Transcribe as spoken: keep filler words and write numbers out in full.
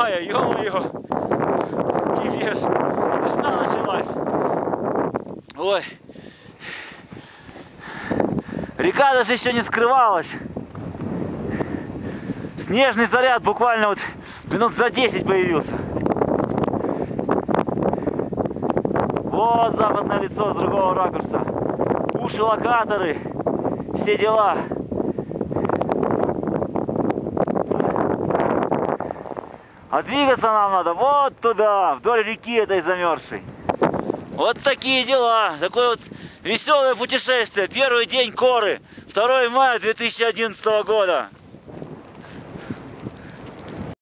мая, ё-моё. Пипец. Весна началась. Ой. Река даже еще не вскрывалась. Снежный заряд буквально вот минут за десять появился. Вот западное лицо с другого ракурса. Уши, локаторы, все дела. А двигаться нам надо вот туда, вдоль реки этой замерзшей. Вот такие дела. Такое вот веселое путешествие. Первый день Коры. второе мая две тысячи одиннадцатого года.